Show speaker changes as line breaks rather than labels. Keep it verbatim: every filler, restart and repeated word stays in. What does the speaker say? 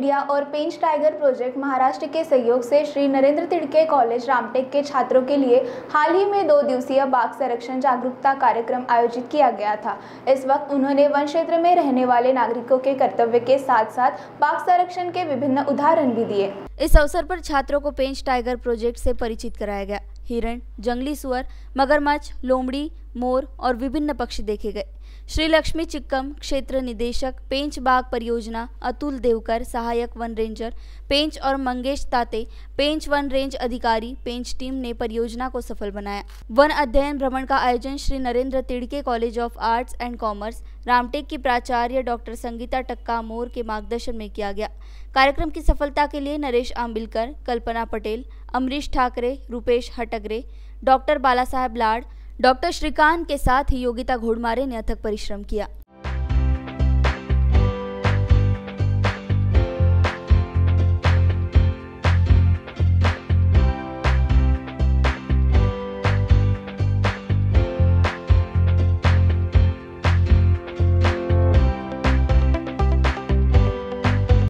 India और पेंच tiger project Maharashtra के सहयोग से श्री नरेंद्र तिड़के कॉलेज रामटेक के छात्रों के लिए हाल ही में दो दिवसीय बाघ संरक्षण जागरूकता कार्यक्रम आयोजित किया गया था। इस वक्त उन्होंने वन क्षेत्र में रहने वाले नागरिकों के कर्तव्य के साथ साथ बाघ संरक्षण के विभिन्न उदाहरण भी दिए।
इस अवसर पर छात्रों को पेंच टाइगर प्रोजेक्ट से परिचित कराया गया। हिरण, जंगली सुअर, मगरमच्छ, लोमड़ी, मोर और विभिन्न पक्षी देखे गए। श्री लक्ष्मी चिक्कम, क्षेत्र निदेशक पेंच बाघ परियोजना, अतुल देवकर, सहायक वन रेंजर पेंच और मंगेश ताते, पेंच वन रेंज अधिकारी पेंच टीम ने परियोजना को सफल बनाया। वन अध्ययन भ्रमण का आयोजन Shri Narendra Tidke college of arts and commerce Ramtek की प्राचार्य डॉक्टर संगीता टक्का मोर के मार्गदर्शन में किया गया। कार्यक्रम की सफलता के लिए नरेश आंबिलकर, कल्पना पटेल, अमरीश ठाकरे, रूपेश हटगरे, डॉक्टर बाला साहेब लाड, डॉक्टर श्रीकांत के साथ ही योगिता घोड़मारे ने अथक परिश्रम किया।